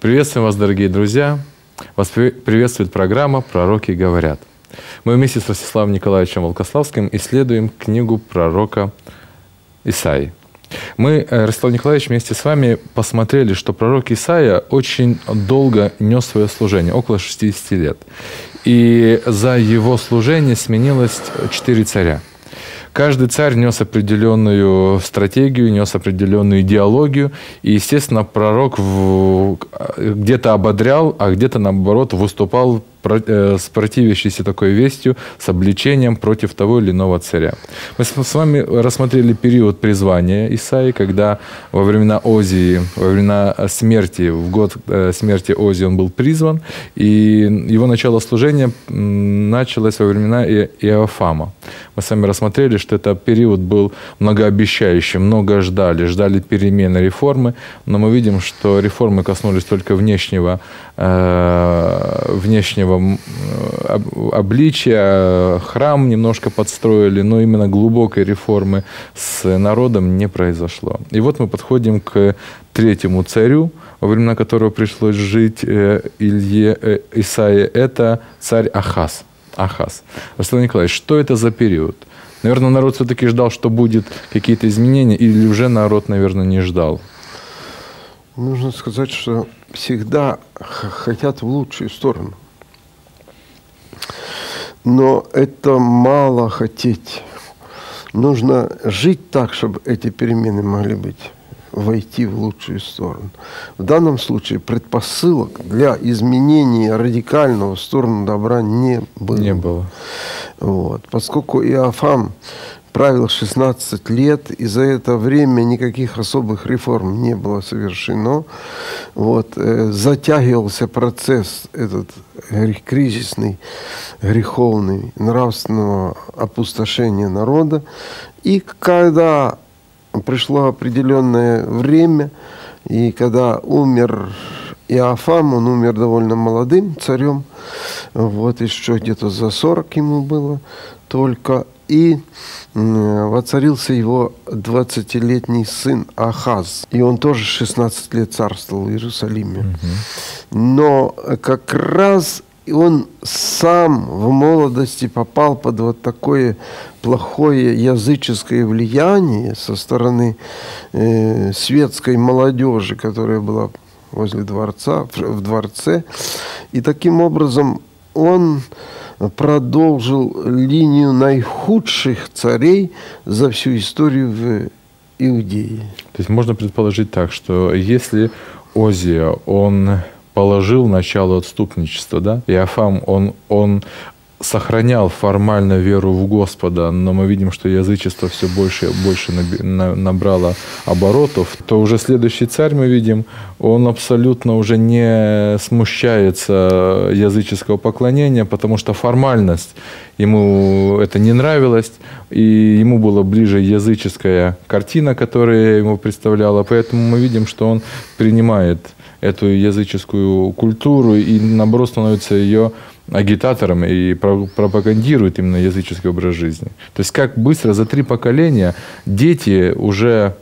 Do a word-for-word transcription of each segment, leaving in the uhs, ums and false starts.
Приветствуем вас, дорогие друзья! Вас приветствует программа «Пророки говорят». Мы вместе с Ростиславом Николаевичем Волкославским исследуем книгу пророка Исаии. Мы, Ростислав Николаевич, вместе с вами посмотрели, что пророк Исаия очень долго нес свое служение, около шестидесяти лет. И за его служение сменилось четыре царя. Каждый царь нес определенную стратегию, нес определенную идеологию. И, естественно, пророк где-то ободрял, а где-то, наоборот, выступал с противящейся такой вестью, с обличением против того или иного царя. Мы с вами рассмотрели период призвания Исаии, когда во времена Озии, во времена смерти, в год смерти Озии он был призван, и его начало служения началось во времена Иофама. Мы с вами рассмотрели, что этот период был многообещающим, много ждали, ждали перемены, реформы, но мы видим, что реформы коснулись только внешнего, э, внешнего обличия, храм немножко подстроили, но именно глубокой реформы с народом не произошло. И вот мы подходим к третьему царю, во времена которого пришлось жить Илье Исаии, это царь Ахаз. Ахаз. Ростислав Николаевич, что это за период? Наверное, народ все-таки ждал, что будут какие-то изменения, или уже народ, наверное, не ждал? Нужно сказать, что всегда хотят в лучшую сторону. Но это мало хотеть. Нужно жить так, чтобы эти перемены могли быть, войти в лучшую сторону. В данном случае предпосылок для изменения радикального в сторону добра не было. Не было. Вот. Поскольку Иофам правил шестнадцать лет, и за это время никаких особых реформ не было совершено. Вот. Затягивался процесс этот кризисный, греховный, нравственного опустошения народа. И когда пришло определенное время, и когда умер Иофам, он умер довольно молодым царем, вот еще где-то за сорок ему было только, и воцарился его двадцатилетний сын Ахаз. И он тоже шестнадцать лет царствовал в Иерусалиме. Угу. Но как раз он сам в молодости попал под вот такое плохое языческое влияние со стороны э, светской молодежи, которая была возле дворца, в дворце. И таким образом он продолжил линию наихудших царей за всю историю в Иудее. То есть можно предположить так, что если Озия, он положил начало отступничества, да, Иофам, он, он сохранял формально веру в Господа, но мы видим, что язычество все больше и больше набрало оборотов, то уже следующий царь, мы видим, он абсолютно уже не смущается языческого поклонения, потому что формальность, ему это не нравилось, и ему была ближе языческая картина, которая ему представляла, поэтому мы видим, что он принимает эту языческую культуру и, наоборот, становится ее агитатором и пропагандирует именно языческий образ жизни. То есть как быстро, за три поколения дети уже,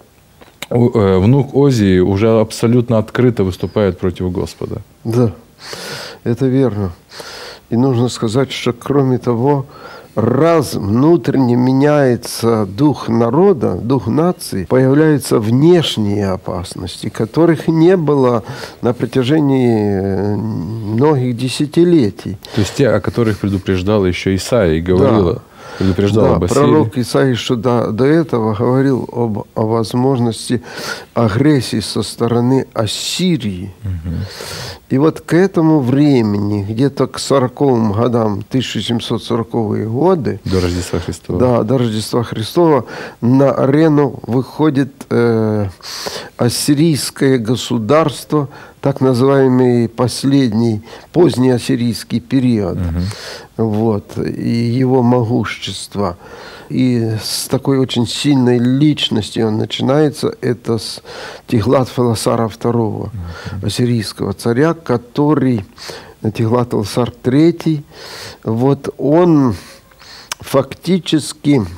внук Озии уже абсолютно открыто выступает против Господа. Да, это верно. И нужно сказать, что кроме того, раз внутренне меняется дух народа, дух нации, появляются внешние опасности, которых не было на протяжении многих десятилетий. То есть те, о которых предупреждал еще Исаия и говорила, да. предупреждал да, об Ассирии. Пророк Исаия еще до, до этого говорил об, о возможности агрессии со стороны Ассирии. Угу. И вот к этому времени, где-то к сороковым годам, тысяча семьсот сороковые годы, до Рождества Христова, да, до Рождества Христова, на арену выходит э, ассирийское государство, так называемый последний, поздний ассирийский период, угу. вот, и его могущество. И с такой очень сильной личностью он начинается, это с Тиглат-Пилесара второго, uh-huh. ассирийского царя, который, Тиглат-Пилесар третий, вот он фактически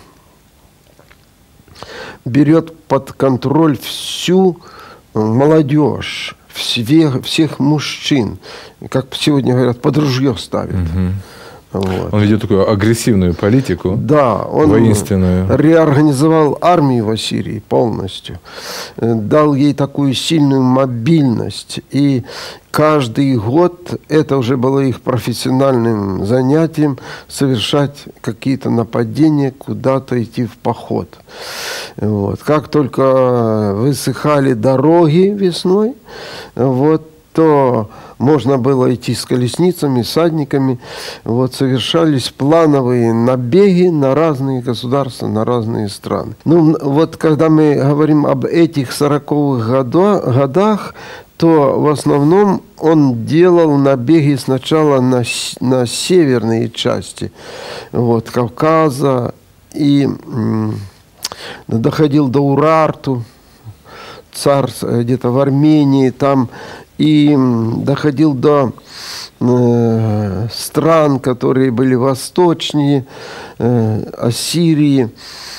берет под контроль всю молодежь, всех, всех мужчин, как сегодня говорят, под ружье ставит. Угу. Вот. Он ведет такую агрессивную политику, да, он воинственную. Реорганизовал армию в Ассирии полностью, дал ей такую сильную мобильность. И каждый год это уже было их профессиональным занятием совершать какие-то нападения, куда-то идти в поход. Вот. Как только высыхали дороги весной, вот, то можно было идти с колесницами, всадниками. Вот, совершались плановые набеги на разные государства, на разные страны. Ну, вот когда мы говорим об этих сороковых годах, то в основном он делал набеги сначала на, на северные части вот, Кавказа и м, доходил до Урарту, царств где-то в Армении, там, и доходил до э, стран, которые были восточнее э, Ассирии,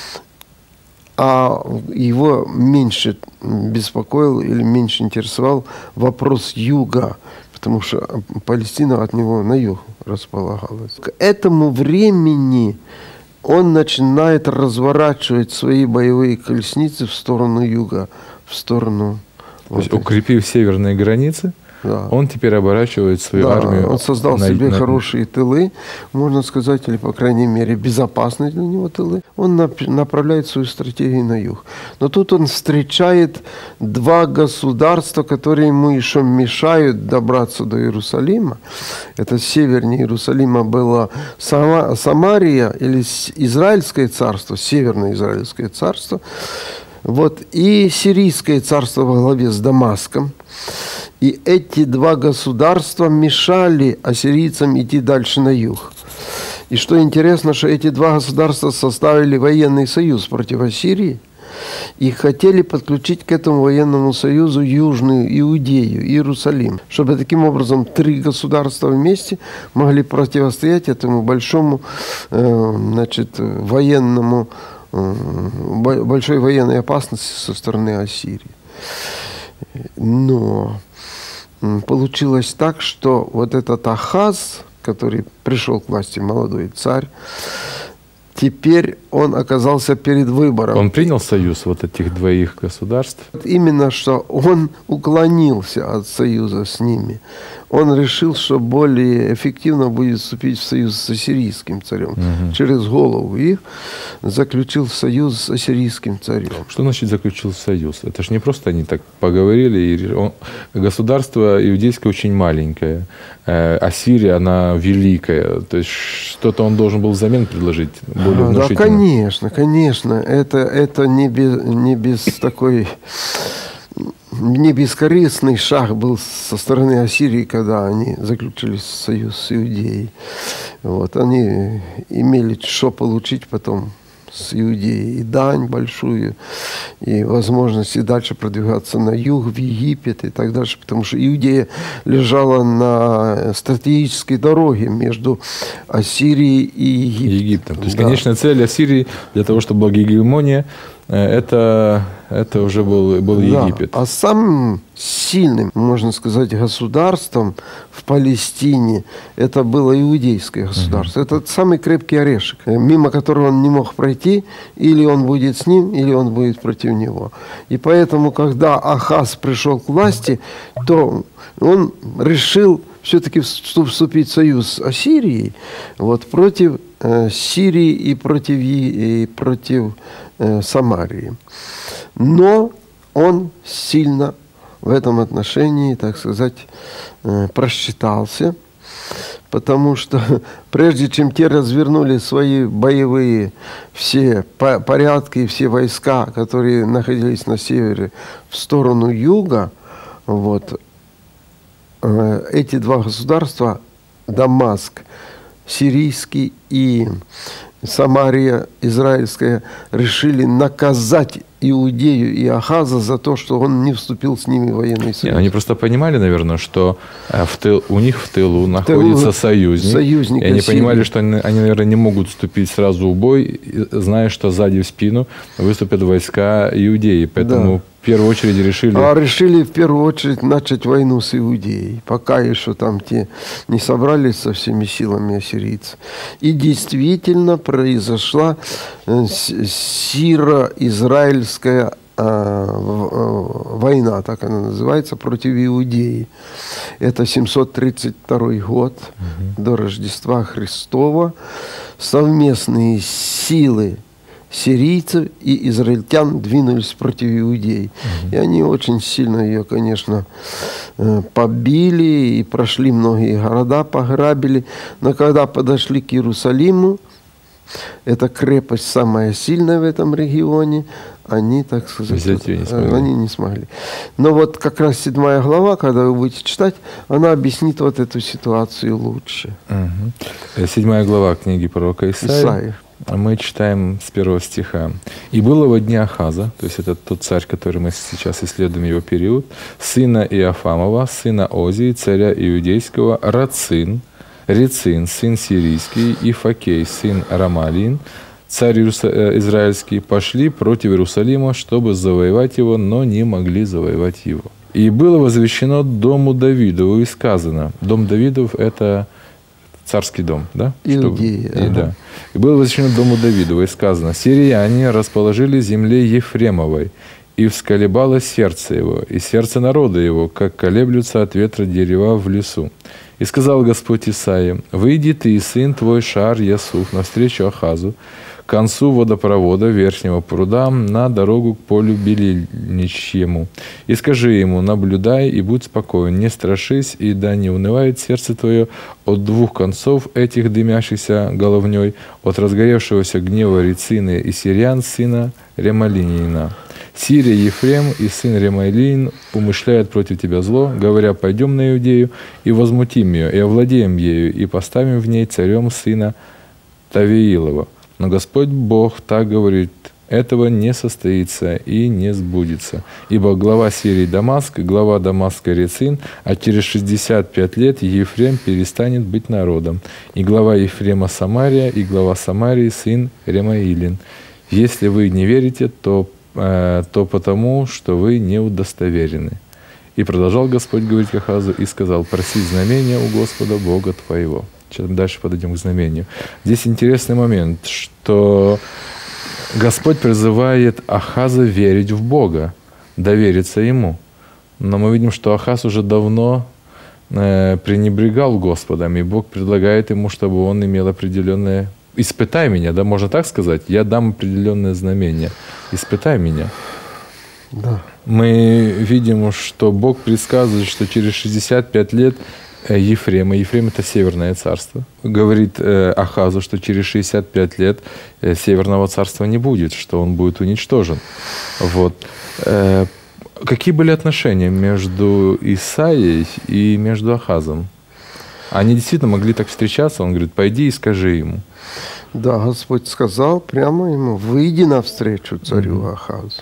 а его меньше беспокоил или меньше интересовал вопрос юга, потому что Палестина от него на юг располагалась. К этому времени он начинает разворачивать свои боевые колесницы в сторону юга, в сторону... То есть, укрепив северные границы, да. Он теперь оборачивает свою да, армию. Он создал на, себе на... хорошие тылы, можно сказать, или, по крайней мере, безопасные для него тылы. Он направляет свою стратегию на юг. Но тут он встречает два государства, которые ему еще мешают добраться до Иерусалима. Это севернее Иерусалима было Сама, Самария, или Израильское царство, Северное Израильское царство. Вот, и Сирийское царство во главе с Дамаском. И эти два государства мешали ассирийцам идти дальше на юг. И что интересно, что эти два государства составили военный союз против Ассирии и хотели подключить к этому военному союзу Южную Иудею, Иерусалим, чтобы таким образом три государства вместе могли противостоять этому большому э, значит, военному большой военной опасности со стороны Ассирии. Но получилось так, что вот этот Ахаз, который пришел к власти, молодой царь, теперь он оказался перед выбором. Он принял союз вот этих двоих государств? Именно что он уклонился от союза с ними. Он решил, что более эффективно будет вступить в союз с ассирийским царем. Угу. Через голову их заключил союз с ассирийским царем. Что значит заключил союз? Это же не просто они так поговорили. И он... Государство иудейское очень маленькое. Ассирия, она великая. То есть что-то он должен был взамен предложить более внушительно. Да, конечно, конечно. Это, это не без, не без такой... Не бескорыстный шаг был со стороны Ассирии, когда они заключили союз с Иудеей. Вот. Они имели что получить потом с Иудеей. И дань большую, и возможность и дальше продвигаться на юг, в Египет и так дальше. Потому что Иудея лежала на стратегической дороге между Ассирией и Египтом. Египтом. То есть, да. Конечная цель Ассирии для того, чтобы была гегемония, Это, это уже был, был Египет. Да. А самым сильным, можно сказать, государством в Палестине это было иудейское государство. Uh-huh. Это самый крепкий орешек, мимо которого он не мог пройти, или он будет с ним, или он будет против него. И поэтому, когда Ахаз пришел к власти, то он решил все-таки вступить в союз с Ассирией вот, против э, Сирии и против, и против э, Самарии. Но он сильно в этом отношении, так сказать, э, просчитался, потому что прежде чем те развернули свои боевые все порядки и все войска, которые находились на севере, в сторону юга, вот, эти два государства, Дамаск, сирийский и Самария, израильская, решили наказать Иудею и Ахаза за то, что он не вступил с ними в военный союз. Нет, они просто понимали, наверное, что в тыл, у них в тылу находится тылу союзник. союзник. И они понимали, что они, они, наверное, не могут вступить сразу в бой, зная, что сзади в спину выступят войска Иудеи. Поэтому да. первую очередь решили... А решили в первую очередь начать войну с Иудеей, пока еще там те не собрались со всеми силами ассирийцы. И действительно произошла сиро-израильская война, так она называется, против Иудеи. Это семьсот тридцать второй год угу. до Рождества Христова. Совместные силы сирийцев и израильтян двинулись против Иудеи. Угу. И они очень сильно ее, конечно, побили и прошли многие города, пограбили. Но когда подошли к Иерусалиму, эта крепость самая сильная в этом регионе, они, так сказать, взять ее не смогли. Они не смогли. Но вот как раз седьмая глава, когда вы будете читать, она объяснит вот эту ситуацию лучше. Угу. Седьмая глава книги пророка Исаии. Исаии. Мы читаем с первого стиха. «И было во дни Ахаза», то есть это тот царь, который мы сейчас исследуем его период, «сына Иофамова, сына Озии, царя иудейского, Рацин, Рецин, сын сирийский, и Факей, сын Рамалин, царь израильский, пошли против Иерусалима, чтобы завоевать его, но не могли завоевать его. И было возвещено дому Давидову, и сказано». Дом Давидов – это царский дом, да? Иудея. Ага. И, да. И было возвещено дому Давидову, и сказано: «Сирияне расположили земле Ефремовой, и всколебало сердце его, и сердце народа его, как колеблются от ветра дерева в лесу. И сказал Господь Исаии: выйди ты и сын твой Шаар Ясуф навстречу Ахазу, к концу водопровода верхнего пруда, на дорогу к полю белильничьему. И скажи ему: наблюдай и будь спокоен, не страшись, и да не унывает сердце твое от двух концов этих дымящихся головней, от разгоревшегося гнева Рецины и сириян, сына Ремалинина. Сирия, Ефрем и сын Ремалин умышляют против тебя зло, говоря: пойдем на Иудею и возмутим ее, и овладеем ею, и поставим в ней царем сына Тавиилова. Но Господь Бог так говорит: этого не состоится и не сбудется. Ибо глава Сирии Дамаск, глава Дамаска Рецин, а через шестьдесят пять лет Ефрем перестанет быть народом. И глава Ефрема Самария, и глава Самарии сын Ремаилин. Если вы не верите, то, э, то потому, что вы не удостоверены». И продолжал Господь говорить к Ахазу и сказал: проси знамения у Господа Бога твоего. Сейчас дальше подойдем к знамению. Здесь интересный момент, что Господь призывает Ахаза верить в Бога, довериться Ему. Но мы видим, что Ахаз уже давно э, пренебрегал Господом, и Бог предлагает ему, чтобы он имел определенное... «Испытай меня», да, можно так сказать? «Я дам определенное знамение. Испытай меня». Да. Мы видим, что Бог предсказывает, что через шестьдесят пять лет Ефрема, Ефрем – это Северное царство, говорит э, Ахазу, что через шестьдесят пять лет э, Северного царства не будет, что он будет уничтожен. Вот. Э, какие были отношения между Исаией и между Ахазом? Они действительно могли так встречаться? Он говорит: пойди и скажи ему. Да, Господь сказал прямо ему: выйди навстречу царю mm-hmm. Ахазу.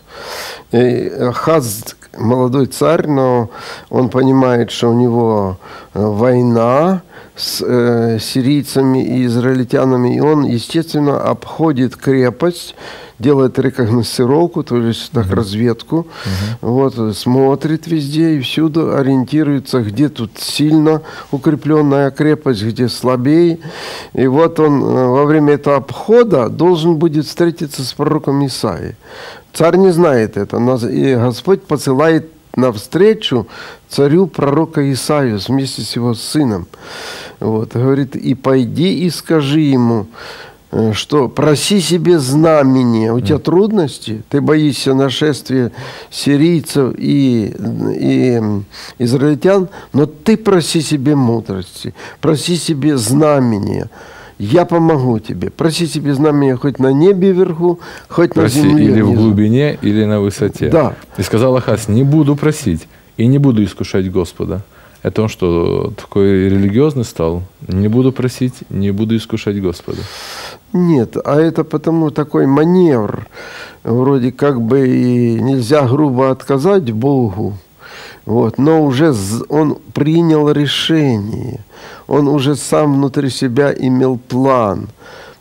И Ахаз молодой царь, но он понимает, что у него война с э, сирийцами и израильтянами, и он, естественно, обходит крепость, делает рекогносцировку, то есть так, uh-huh. разведку, uh-huh. вот, смотрит везде и всюду, ориентируется, где тут сильно укрепленная крепость, где слабее. И вот он во время этого обхода должен будет встретиться с пророком Исаией. Царь не знает это, и Господь посылает навстречу царю пророка Исаию вместе с его сыном. Вот, говорит: и пойди и скажи ему, что проси себе знамение. У тебя трудности, ты боишься нашествия сирийцев и, и израильтян, но ты проси себе мудрости, проси себе знамения. Я помогу тебе. Проси себе знамения хоть на небе вверху, хоть проси на земле или внизу. в глубине, или на высоте. Да. И сказал Ахаз: не буду просить и не буду искушать Господа. Это он что, такой религиозный стал? Не буду просить, не буду искушать Господа. Нет, а это потому такой маневр. Вроде как бы и нельзя грубо отказать Богу. Вот, но уже он принял решение. Он уже сам внутри себя имел план.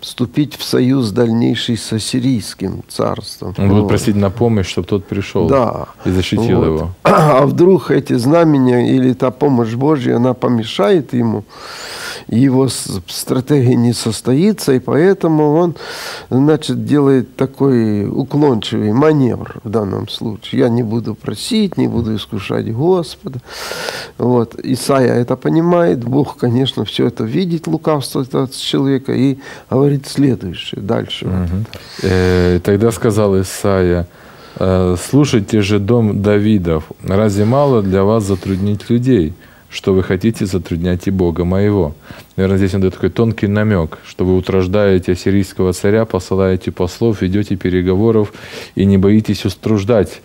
вступить в союз дальнейший с ассирийским царством. Он будет вот. просить на помощь, чтобы тот пришел да. и защитил вот. его. А вдруг эти знамения или та помощь Божья, она помешает ему, его стратегия не состоится, и поэтому он, значит, делает такой уклончивый маневр в данном случае. Я не буду просить, не буду искушать Господа. Вот. Исайя это понимает, Бог, конечно, все это видит, лукавство этого человека, и говорит следующее, дальше. Угу. Вот. Э, тогда сказал Исайя: «Слушайте же, дом Давидов, разве мало для вас затруднить людей, что вы хотите затруднять и Бога моего?» Наверное, здесь он дает такой тонкий намек, что вы утверждаете ассирийского царя, посылаете послов, ведете переговоров и не боитесь уструждать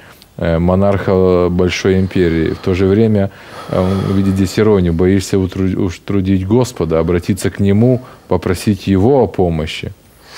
монарха большой империи. В то же время он видит здесь иронию: боишься утрудить Господа, обратиться к Нему, попросить Его о помощи.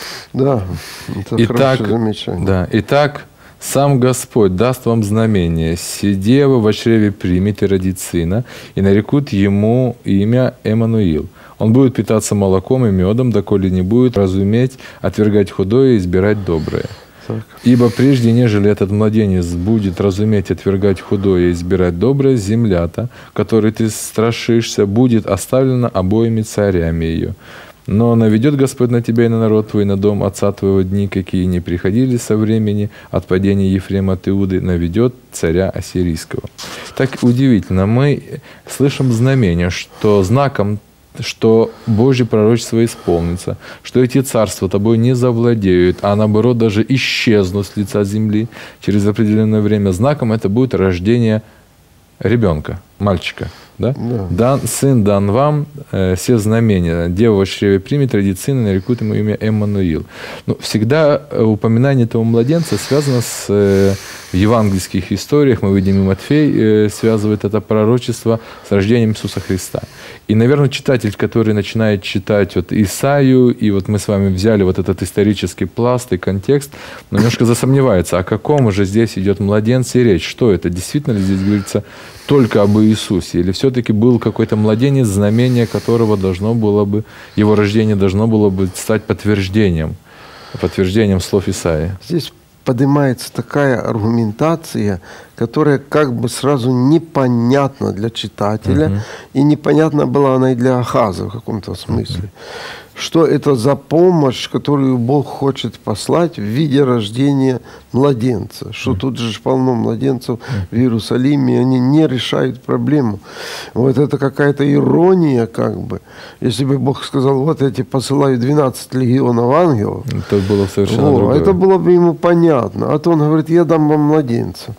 Да, это Итак, хорошее замечание. Да, итак, сам Господь даст вам знамение: сидева во чреве примет и родит сына, и нарекут ему имя Эммануил. Он будет питаться молоком и медом, доколе не будет разуметь, отвергать худое и избирать доброе. Так. Ибо прежде, нежели этот младенец будет разуметь, отвергать худое и избирать доброе, земля-то, которой ты страшишься, будет оставлена обоими царями ее. Но наведет Господь на тебя и на народ твой, и на дом отца твоего дни, какие не приходили со времени от падения Ефрема от Иуды, наведет царя ассирийского». Так удивительно, мы слышим знамение, что знаком, что Божье пророчество исполнится, что эти царства тобой не завладеют, а наоборот даже исчезнут с лица земли через определенное время. Знаком это будет рождение ребенка, мальчика. Да? Да. Дан, сын дан вам, э, все знамения. Дева во чреве примет, родит сына, нарекут ему имя Эммануил. Ну, всегда упоминание этого младенца связано с, э, в евангельских историях, мы видим, и Матфей э, связывает это пророчество с рождением Иисуса Христа. И, наверное, читатель, который начинает читать вот Исаию, и вот мы с вами взяли вот этот исторический пласт и контекст, немножко засомневается, о каком же здесь идет младенце и речь, что это, действительно ли здесь говорится только об Иисусе, или все-таки был какой-то младенец, знамение которого должно было бы, его рождение должно было бы стать подтверждением, подтверждением слов Исаии. Здесь поднимается такая аргументация, которая как бы сразу непонятна для читателя, uh-huh. и непонятна была она и для Ахаза в каком-то смысле. Uh-huh. Что это за помощь, которую Бог хочет послать в виде рождения младенца. Что uh-huh. тут же полно младенцев uh-huh. в Иерусалиме, и они не решают проблему. Вот это какая-то ирония как бы. Если бы Бог сказал: вот я тебе посылаю двенадцать легионов ангелов, это было совершенно о, другое. Это было бы ему понятно. А то он говорит: я дам вам младенца.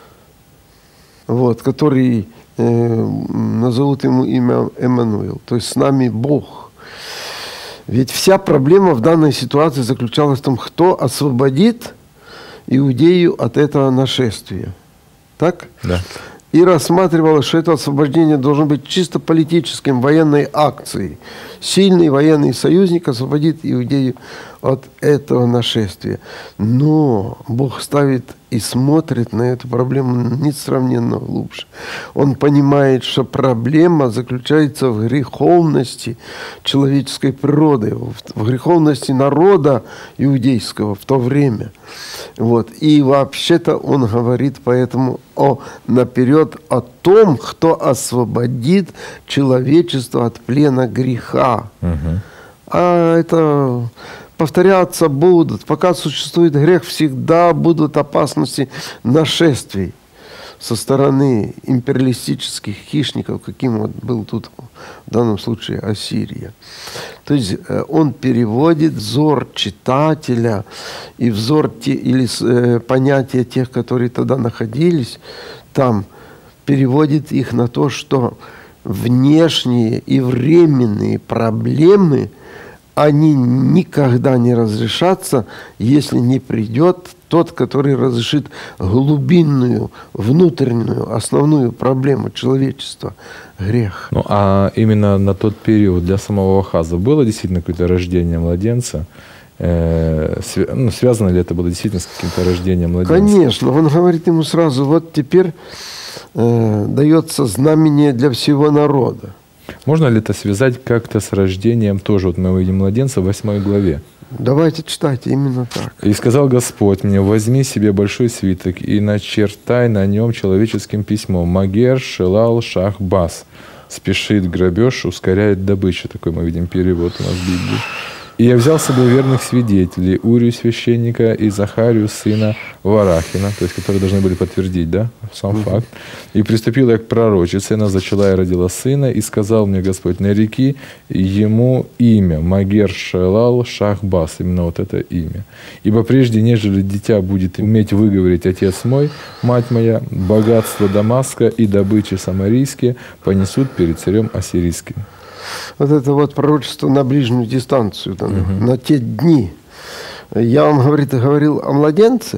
Вот, который э, назовут ему имя Эммануил, то есть с нами Бог. Ведь вся проблема в данной ситуации заключалась в том, кто освободит Иудею от этого нашествия. Так? Да. И рассматривалось, что это освобождение должно быть чисто политическим, военной акцией. Сильный военный союзник освободит Иудею от этого нашествия. Но Бог ставит и смотрит на эту проблему несравненно глубже. Он понимает, что проблема заключается в греховности человеческой природы, в греховности народа иудейского в то время. Вот. И вообще-то он говорит поэтому о, наперед о том, кто освободит человечество от плена греха. Угу. А это повторяться будут. Пока существует грех, всегда будут опасности нашествий со стороны империалистических хищников, каким вот был тут в данном случае Ассирия. То есть он переводит взор читателя и взор те, или э, понятия тех, которые тогда находились там, переводит их на то, что внешние и временные проблемы, они никогда не разрешатся, если не придет тот, который разрешит глубинную, внутреннюю, основную проблему человечества – грех. Ну, а именно на тот период для самого Ахаза было действительно какое-то рождение младенца? Э, св... ну, связано ли это было действительно с каким-то рождением младенца? Конечно. Он говорит ему сразу: вот теперь э, дается знамение для всего народа. Можно ли это связать как-то с рождением, тоже вот мы видим младенца в восьмой главе? Давайте читайте именно так. «И сказал Господь мне, возьми себе большой свиток и начертай на нем человеческим письмом: Магер Шелал Шах-Бас. Спешит грабеж, ускоряет добычу». Такой мы видим перевод у нас в Библии. «И я взял с собой верных свидетелей, Урию священника и Захарию сына Варахина», то есть которые должны были подтвердить, да, сам uh-huh. факт. «И приступила я к пророчице, она зачала и родила сына, и сказал мне Господь: нареки ему имя Магер Шелал Шах-Бас», именно вот это имя. «Ибо прежде, нежели дитя будет уметь выговорить отец мой, мать моя, богатство Дамаска и добычи самарийские понесут перед царем ассирийским». Вот это вот пророчество на ближнюю дистанцию, там, угу. на те дни. Я вам, говорит, говорил о младенце,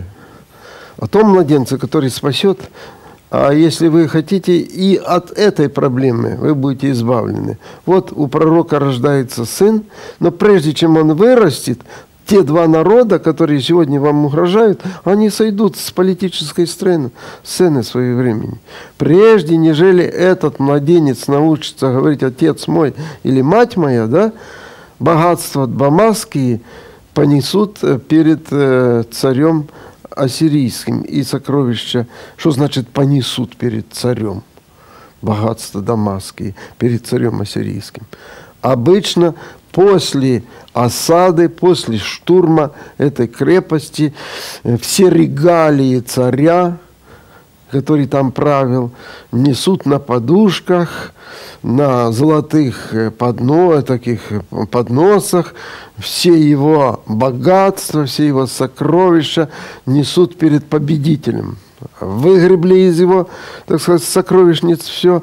о том младенце, который спасет. А если вы хотите, и от этой проблемы вы будете избавлены. Вот у пророка рождается сын, но прежде чем он вырастет, те два народа, которые сегодня вам угрожают, они сойдут с политической сцены, сцены своего времени. Прежде, нежели этот младенец научится говорить «отец мой» или «мать моя», да, богатства дамасские понесут перед царем ассирийским. И сокровища, что значит «понесут перед царем»? Богатства дамасские перед царем ассирийским. Обычно после осады, после штурма этой крепости, все регалии царя, который там правил, несут на подушках, на золотых подно, таких подносах, все его богатства, все его сокровища несут перед победителем. Выгребли из его, так сказать, сокровищниц все,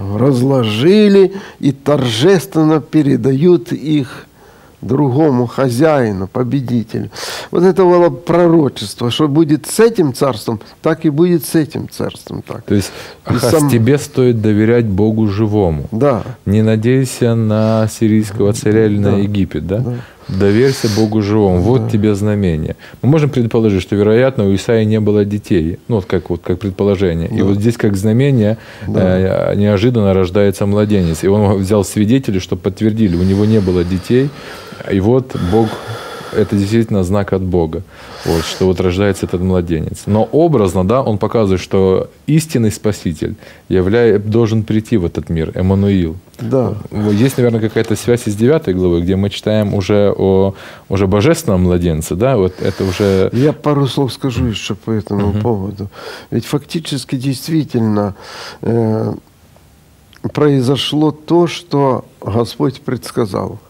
разложили и торжественно передают их другому хозяину, победителю. Вот это было пророчество, что будет с этим царством, так и будет с этим царством. Так. То есть, Ахаз, сам... тебе стоит доверять Богу живому. Да. Не надейся на сирийского царя или да. на Египет, да? Да. Доверься Богу живому. Вот да. тебе знамение. Мы можем предположить, что, вероятно, у Исаии не было детей. Ну, вот как, вот, как предположение. Да. И вот здесь, как знамение, да. э, неожиданно рождается младенец. И он взял свидетелей, чтобы подтвердили, у него не было детей. И вот Бог, это действительно знак от Бога, вот, что вот рождается этот младенец. Но образно, да, он показывает, что истинный Спаситель являя, должен прийти в этот мир, Эммануил. Да. Есть, наверное, какая-то связь из девятой главы, где мы читаем уже о уже божественном младенце, да, вот это уже... Я пару слов скажу еще по этому uh-huh. поводу. Ведь фактически действительно э, произошло то, что Господь предсказал.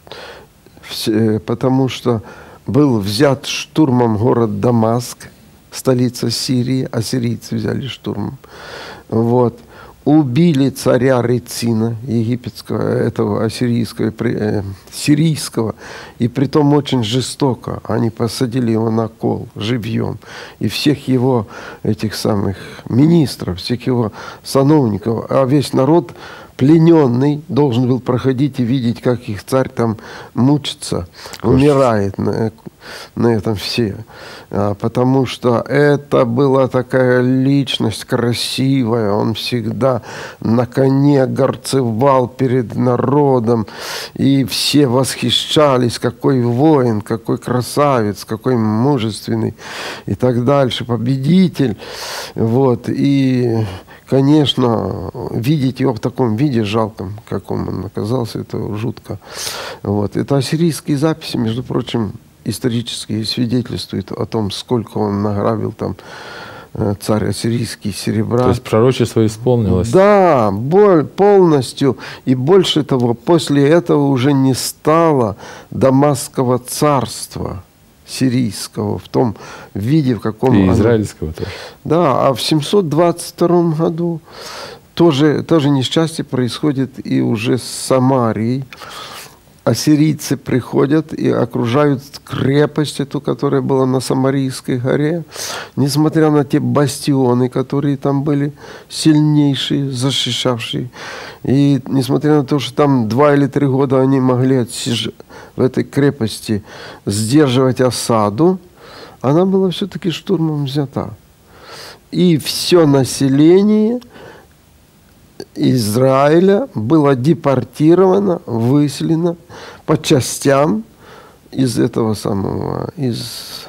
Потому что был взят штурмом город Дамаск, столица Сирии, ассирийцы взяли штурмом. Вот. Убили царя Рецина, египетского, этого ассирийского, э, сирийского, и притом очень жестоко. Они посадили его на кол живьем. И всех его, этих самых министров, всех его сановников, а весь народ плененный должен был проходить и видеть, как их царь там мучится, умирает на, на этом все. А, потому что это была такая личность красивая, он всегда на коне горцевал перед народом, и все восхищались, какой воин, какой красавец, какой мужественный и так дальше, победитель. Вот, и... Конечно, видеть его в таком виде жалком, каком он оказался, это жутко. Вот. Это ассирийские записи, между прочим, исторические, свидетельствуют о том, сколько он награбил там царь ассирийский серебра. То есть пророчество исполнилось? Да, полностью. И больше того, после этого уже не стало Дамасского царства сирийского в том виде, в каком... И оно... израильского тоже. Да, а в семьсот двадцать втором году тоже, тоже несчастье происходит и уже с Самарией. Ассирийцы приходят и окружают крепость эту, которая была на Самарийской горе. Несмотря на те бастионы, которые там были сильнейшие, защищавшие. И несмотря на то, что там два или три года они могли отсиж... в этой крепости сдерживать осаду, она была все-таки штурмом взята. И все население Израиля было депортировано, выселено по частям из этого самого, из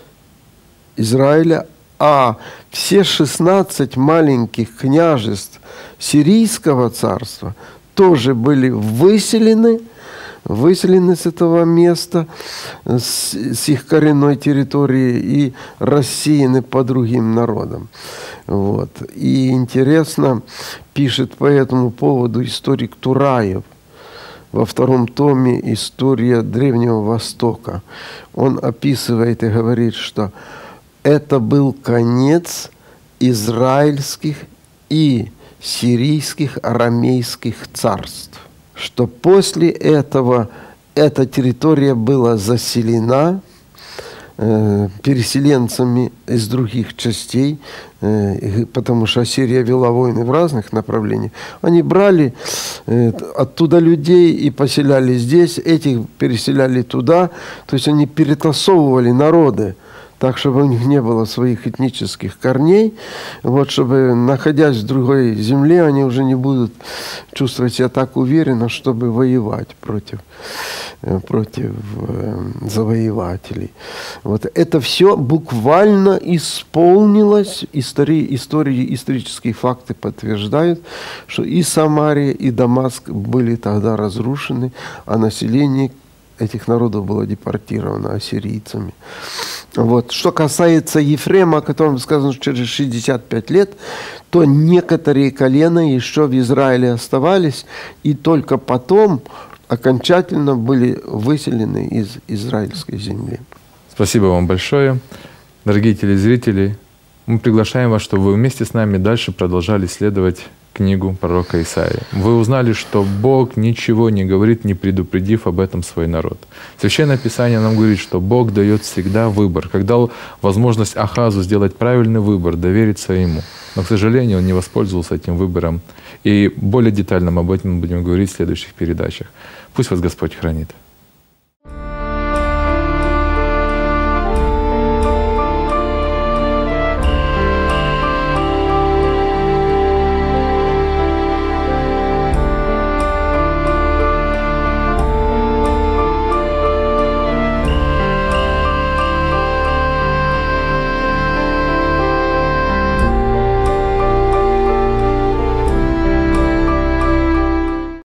Израиля, а все шестнадцать маленьких княжеств Сирийского царства тоже были выселены, выселены с этого места, с, с их коренной территории и рассеяны по другим народам. Вот. И интересно, пишет по этому поводу историк Тураев во втором томе «История Древнего Востока». Он описывает и говорит, что это был конец израильских и сирийских арамейских царств, что после этого эта территория была заселена э, переселенцами из других частей, э, потому что Ассирия вела войны в разных направлениях. Они брали э, оттуда людей и поселяли здесь, этих переселяли туда, то есть они перетасовывали народы, так, чтобы у них не было своих этнических корней, вот, чтобы, находясь в другой земле, они уже не будут чувствовать себя так уверенно, чтобы воевать против, против э, завоевателей. Вот. Это все буквально исполнилось. Истории, истории, исторические факты подтверждают, что и Самария, и Дамаск были тогда разрушены, а население этих народов было депортировано ассирийцами. Вот. Что касается Ефрема, о котором сказано, что через шестьдесят пять лет, то некоторые колена еще в Израиле оставались, и только потом окончательно были выселены из израильской земли. Спасибо вам большое. Дорогие телезрители, мы приглашаем вас, чтобы вы вместе с нами дальше продолжали исследовать книгу пророка Исаии. Вы узнали, что Бог ничего не говорит, не предупредив об этом свой народ. Священное Писание нам говорит, что Бог дает всегда выбор, как дал возможность Ахазу сделать правильный выбор, довериться ему. Но, к сожалению, он не воспользовался этим выбором. И более детально об этом будем говорить в следующих передачах. Пусть вас Господь хранит.